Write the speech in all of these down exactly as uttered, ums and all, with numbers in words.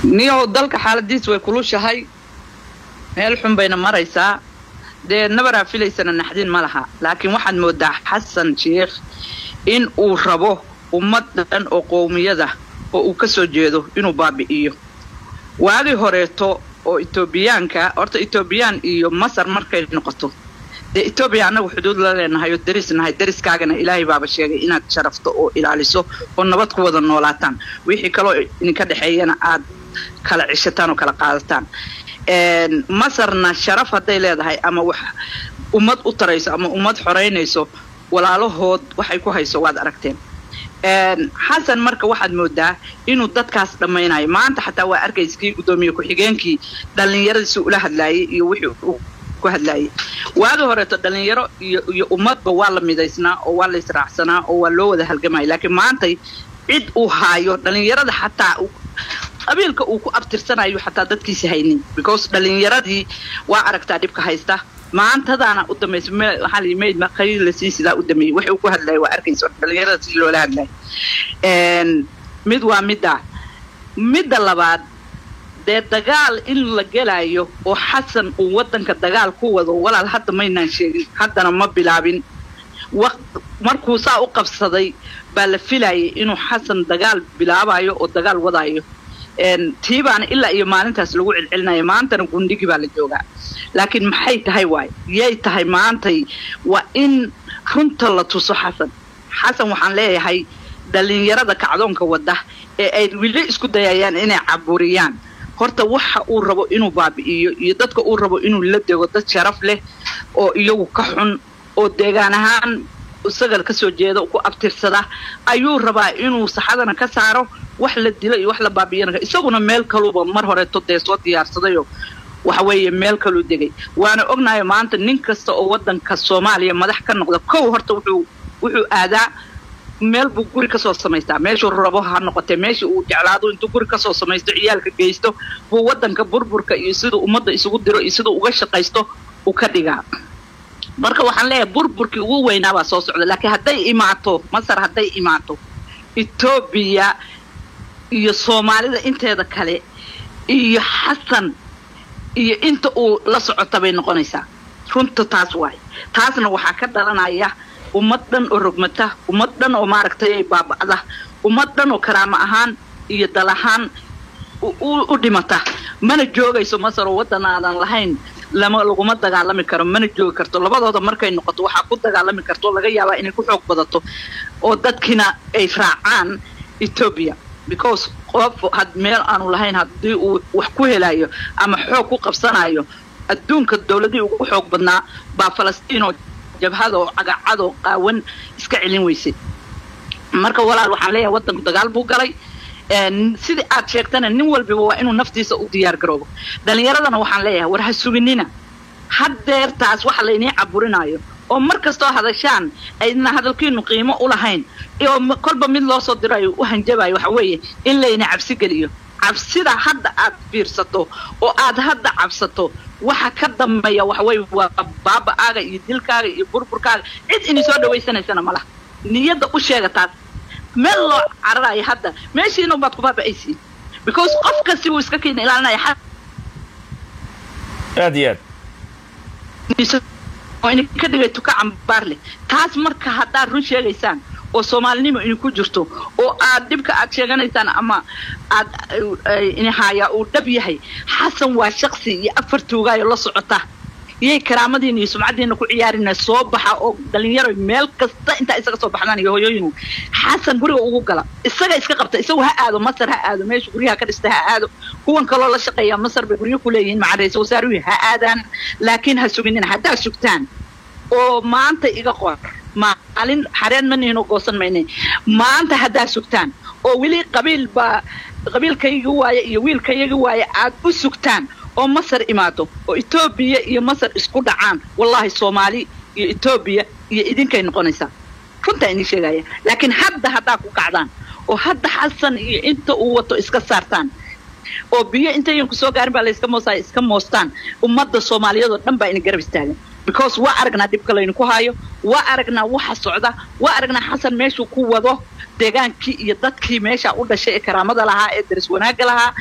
نيو دلك حالة ديس ويكلوش هاي ميلحون بين مريسا دي نبرا في ليسنا نحدين ملها لكن واحد مودع حسن شيخ إن أو ربوه ومدن أو قومية ده أو كسو جيدو إنو بابي إيو وهذه هوريتو أو إتوبيانكا أورتا إتوبيان إيو مصر مركي نقطو دي إتوبيانا وحدود لنا هايو درسنا هاي درس كاغنا إلهي بابا شيغي إناد شرفتو أو إلاليسو ونبات قوة النولاتان ويحي كالو إنكا دحيينا آد كالا عشتان وكالا قادتان مصرنا شرف هدي ليدهاي أما وح أمد أطريسو أما أمد حرينيسو walaalo hood waxay ku hayso waad aragteen een xasan marka waxaad moodaa inuu dadkaas dhameeyay maanta xataa waa arkayskii gudoomiye ku xigeenkii dhalinyarada ula hadlaayay iyo wixii uu ku hadlaayay waada horeeto dhalinyaro iyo iyo ummadba waa la midaysnaa oo waa la israacsanaa oo waa loo wada halgamay laakiin maanta cid uu haayo dhalinyarada xataa qabiilka uu ku abtirsanayo xataa dadkiisa haynin because dhalinyaradii waa aragtaa dibka haysta maantadaana u dhameys waxa la yimayd ma qeyl la sii sida u dhameey wax uu ku hadlay waa arkayso dhalinyarada si loo la hadlay een mid waa midda midda labaad de dagaal in la galayo oo xasan uu wadanka dagaal ku wado walaal hadda ma inaan sheegin haddana ma bilaabin waqt markuu saa u qabsaday baa la filayay inuu xasan dagaal bilaabayo oo dagaal wadayo een tiibaan illa iyo maalintaas lagu cilcilinayo maantana gundigi baa la joogaa laakiin maxay tahay waay yey tahay maantay waa in runta la tuso xasan xasan waxaan leeyahay dhalinyarada kacdoonka wada ee ay wili isku dayayaan inay caburiyaan horta waxa uu rabo inuu baabi'iyo iyo dadka uu rabo inuu la dego dad sharaf leh oo iyagu ka xun oo deegaan ahaan isaga ka soo jeedo ku abtirsada ayuu rabaa inuu saxadana ka saaro wax la dilo iyo wax la baabi'iyana isaguna meel kaluba mar hore todday soo diyaarsadayo waxa weeye meel kalu degay waana ognahay maanta nin kasta oo wadanka Soomaaliya madax ka noqdo kow horta wuxuu wuxuu aadaa meel buu guri ka soo sameystaa meesha rabo ha noqotay meesha uu jeclaado intuu guri ka soo sameysto ciyaalka geysto buu wadanka burburka iyo sidoo ummadda isugu diro iyo sidoo uga shaqeysto uu ka dhigaa marka waxaan leeyahay burburkii ugu weynaa baa soo socda laakiin haday imaato Masar haday imaato Ethiopia iyo Soomaalida inteeda kale iyo Xasan iyo inta uu la socota bay noqonaysaa runta taas waay taasna waxa ka dhalanaya ummadan oo rogmata ummadan oo maaragtay baabada ummadan oo karaama ahaan iyo dalahaan u dhimata mana joogayso Masar oo wadanaadan lahayn lama laguma dagaalami karo mana joogi karto labadooda markay noqoto waxa ku dagaalami karto laga yaabaa inay ku xoog badato oo dadkina ay raacaan Ethiopia because qof had meel aanu lahayn hadii uu wax ku helayo ama xoog ku qabsanayo adduunka dawladii ugu xoog badnaa ba Falastiin oo jabhada oo cagacado qaawan iska cilin weysay marka walaal waxaan leeyahay wadanku dagaal buu galay een sidii aad sheegtana nin walba waa inuu naftiisa u diyaar garoobo dhalinyaradana waxaan leeyahay war ha suginina haddeertaas waxa la inay caburinayo oo markastoo hadashaan ayna hadalkiinu qiimo u lahayn iyo kolba mid loo soo dirayo u hanjabayo waxa weeye in la ina cabsi galiyo cabsida hadda aad fiirsato oo aad hadda cabsato waxa ka dambeeya waxa weeye waa baaba aaga iyo dilkaaga iyo burburkaaga cid in soo dhaweysanaysana malaha niyada u sheegataas meel loo cararayo hadda meeshiina baad ku baabaaysi because qofka si uu iska keen ilaalinaya aad iyo oo in ka dhigay tuka cambaarle taas marka hadda run sheegaysaan oo Soomaalinimo in ku jirto oo aad dibka aad sheeganaysaan ama aad in haya uu dab yahay Xasan waa shakhsi iyo afar tuugaayo la socota yey karaamadiina iyo sumcadiina ku ciyaarina soo baxa oo dhalinyaro meel kasta inta isaga soo baxdaan iyo hooyooyinu Xasan guriga ugu gala isaga iska qabta isagu ha aado Masar ha aado meesha guriga ka dhistay ha aado kuwan kale la shaqeeya Masar bay guriga ku leeyihiin macariis wasaaruhu ha aadaan laakiin ha suginina hadaa sugtaan oo maanta iga qor maalin xareen manino goosan maynay maanta hadaa sugtaan oo wili qabiil ba qabiilkaygu waaye iyo wiilkaygu waaye aad u sugtaan oo Masar imaado oo Ethiopia iyo Masar isku dhacaan wallahi Soomaali iyo Ethiopia iyo idinkay noqonaysaa runta in sheegaya laakiin hadda hadaa ku kacdaan oo hadda Xasan iyo inta uu wato iska saartaan oo biyo intay ku soo gaarin baa la iska moosay iska moostaan ummadda Soomaaliyeed oo dhan baa in garab istaagan because waa aragna dib kale in ku hayo waa aragna waxa socda waa aragna Xasan meeshu ku wado deegaankii iyo dadkii meesha u dhashay karaamada lahaa ee daris wanaag lahaa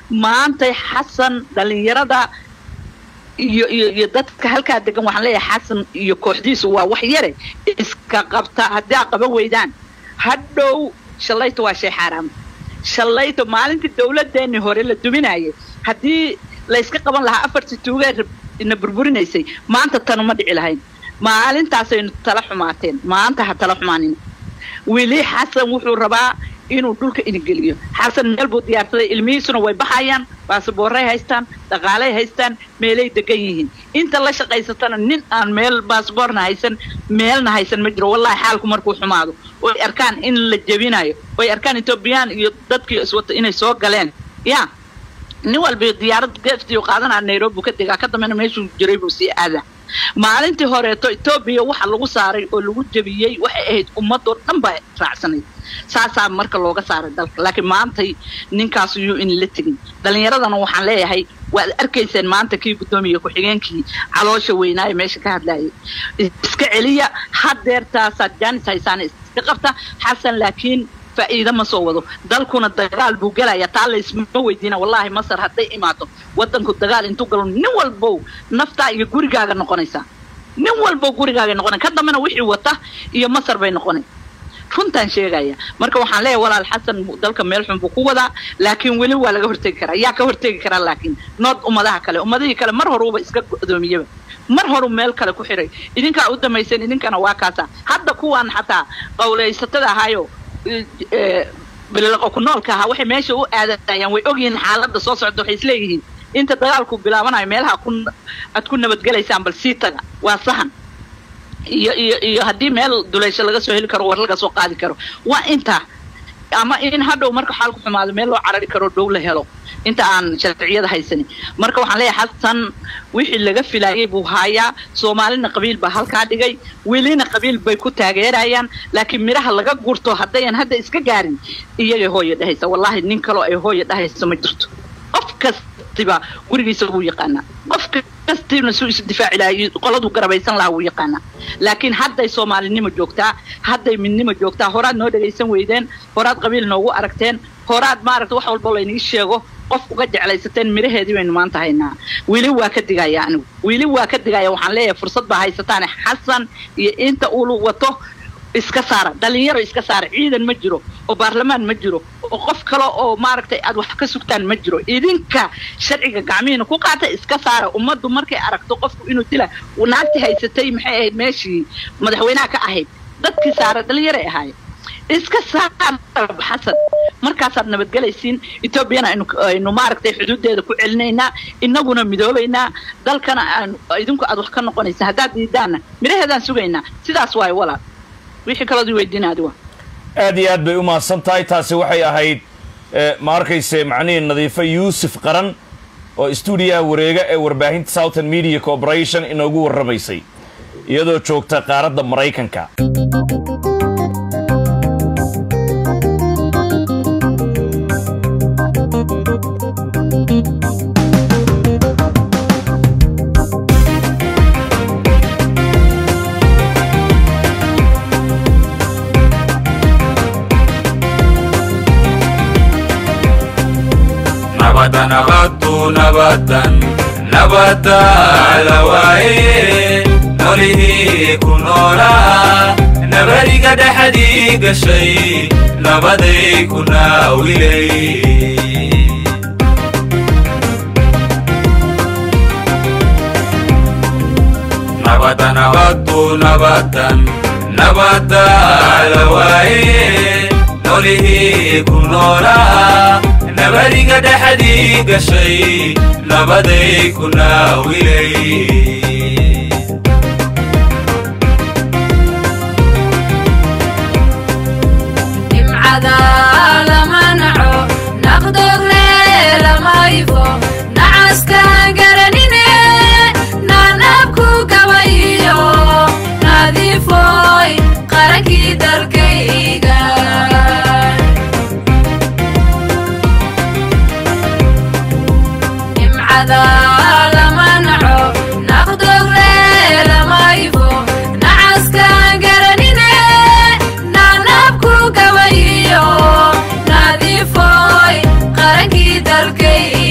maanta xasan dhalinyarada iyo iyo dadka halka degan waxaan leeyahay xasan iyo kooxdiisu waa wax yare iska qabta haddii qaban weydaan hadhow shalayto waa shay xaraam shalayto maalintii dawladdeena hore la duminayay haddii la iska qaban lahaa afartii tuugeer ina burburinaysay maanta tan uma dhici lahayn maalintaas ay tala xumaateen maanta ha tala xumaanin wili xasan wuxuu rabaa inuu dhulka ingeliyo xasan meel buu diyaarsaday ilmihiisuna way baxayaan baasaboorray haystaan dhaqaalay haystaan meelay degan yihiin inta la shaqaysatana nin aan meel baasaboorna haysan meelna haysan ma jiro wallahi xaalku markuu xumaado way arkaan in la jabinayo way arkaan Ethiopian iyo dadkii iswata inay soo galeen ya nin walba diyaarad geeftii qaadanaa Nairobi ka degaa ka dambeena meeshuu jiray buu si aada maalintii hore Ethiopia waxa lagu saaray oo lagu jabiyay waxay ahayd ummad oo dhan ba raacsanay saasa marka looga saaray dalka laakiin maanta ninkaas uu in la tigin dhalinyaradana waxaan leeyahay waa arkayseen maanta kii gudoomiye ku xigeenkii caloosha weynaa meesha ka hadlayay iska celiya hadeertaas jaanis haysan iska qabta xasan laakiin faa'iido ma soo wado dalkuna dagaal buu galaya taala isma weydiina wallahi masar haday imaato wadanku dagaal intuu galo nin walbo nafta iyo gurigaaga noqonaysa nin walbo gurigaaga noqonay ka damana wixii wata iyo masar bay noqonay runtan sheegaya marka waxaan leeyahay walaal xasan dalka meel xun buu ku wada laakiin wali waa laga hortagi karaa yaa ka hortagi karaa laakiin nood ummadaha kale ummadihii kale mar hore uu iska go'doomiyay mar hore meel kale ku xiray idinka u damaysan idinkana waa kaasa hadda kuwan xataa qowleysatada ahayo bilaqo ku noolka ah waxay meesha u aadayaan way ogyihiin xaaladda soo socdo waxay isleeyihiin inta dagaalku bilaabanayo meelaha ku ad ku nabad galaysaan bal siitaga waa sahan iyo iyo iyo hadii meel duleysho laga soo heli karo war laga soo qaadi karo waa inta ama in hadhow marka xaalku xumaado meel loo carari karo dhow la helo inta aan sharciyada haysan marka waxaan leeyahay xasan wixii laga filayay buu haayaa Soomaalina qabiil ba halka dhigay welina qabiil bay ku taageerayaan laakiin miraha laga gurto hadayaan hadda iska gaarin iyaga hooyo dhahaysa wallahi nin kale ay hooyo dhahaysa ma jirto qof kastiba gurigiisa uu yaqaan qof kastina soo is difaaci lahayd qoladu garabaysan lahaa uu yaqaan laakiin hadday Soomaalinimo joogtaa hadday midnimo joogtaa horaad noo dhageysan weydeen horaad qabiil noogu aragteen horaad ma aragto wax walba la inii sheego qof uga jeclaysateen miraheedii waynu maanta haynaa wili waa ka digaya anigu wili waa ka digaya waxaan leeyahay fursad ba haysataan xasan iyo inta uu wato iska saara dhalinyaro iska saara ciidan ma jiro oo baarlamaan ma jiro oo qof kale oo maaragtay aad wax ka sugtaan ma jiro idinka sharciga gacmiina ku qaata iska saara ummadu markay aragto qofku inuu dila naagti haysatay maxay ahayd meeshii madaxweynaha ka ahayd dadkii saara dhalinyaro ahaay iska saara xasan markaas aad nabad galaysiin Ethiopia aynu maaragtay xuduudeeda ku celinayna inaguna midoobayna dalkana idinku aad wax ka noqonaysa hadaad diidana miraheedan sugayna sidaas way walaal wixii kala weydiinaad waa aad iyo aad bay u maasan tahay taasi waxay ahayd ma arkayse macnii nadiifa Yuusuf Qaran oo stuudiyaha wareega ee warbaahinta Southern Media Corporation inoogu warramaysay iyadoo joogta qaaradda Mareykanka نبض نبضا نبضا على وعي نوره كنورا نبري قد حديق الشيء نبضي كنا ولي نبض نبض نبضا نبضا على وعي نوره كنورا نبري قد حديق الشيء نبضي كنا ولي إمعذا لمنعو نقدر ليلة ما يفو نعس كان قرنيني نانبكو كويو نادي فوي قركي دركيقا هذا لمنعو نقدر ليلة ما يفو نعس كان قرنيني نانبكو كويو نادي فوي قرنكي دركي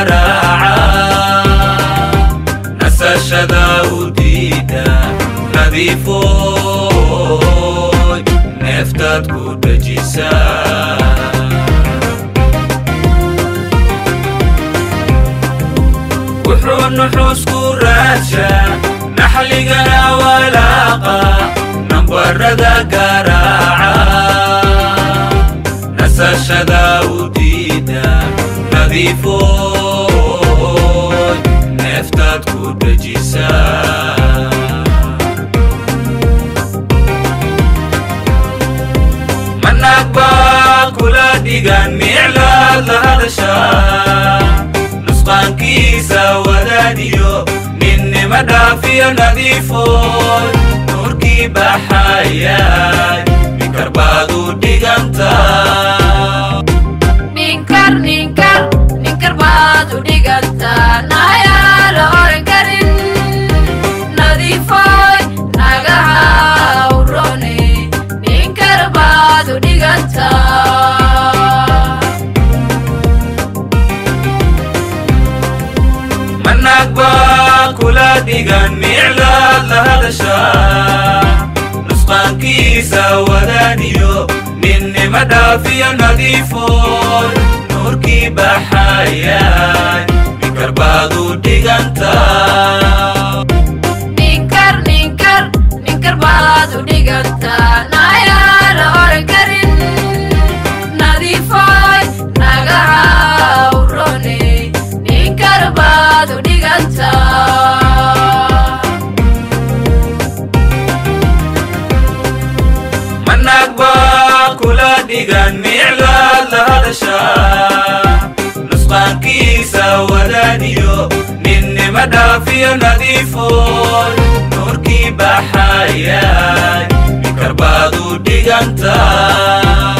قراعة نساشدا وديدا نظيفوي نفتات كود جيسا وحون نحوس كراشا نحلقنا ولاقا نمبرد قراعة نساشدا وديدا نظيفوي نفتات كود جيسا منك باكولا ديغان ميعلال هذا الشام نسقان كيسا وداديو مني مدافي نظيفوي نوركي بحياي بكربادو ديغانتا Ninkar, ninkar, ninkar badu diganta Naya la oren karin Nadifoy, nagaha urone Ninkar badu diganta منك باكولا ديغان ميعلال هذا الشام نسقان كيسا ودانيو مني مدافي نظيفون نوركي بحياي بكربادو ديغانتا Ninkar, ninkar, ninkar badu diganta Naya la oren karin Nadifoy, nagaha urone Ninkar badu diganta منك باكولا ديغان ميعلال هذا الشام نسقان كيسا ودانيو مني مدافي نظيفون نوركي بحياي بكربادو ديغانتا